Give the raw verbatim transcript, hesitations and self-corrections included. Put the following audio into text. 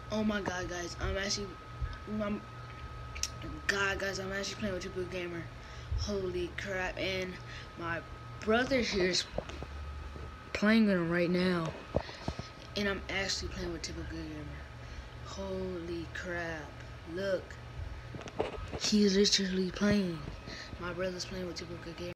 Oh my god, guys, I'm actually, I'm, God, guys, I'm actually playing with Typical Gamer. Holy crap! And my brother here is playing with him right now, and I'm actually playing with Typical Gamer. Holy crap! Look, he's literally playing. My brother's playing with Typical Gamer.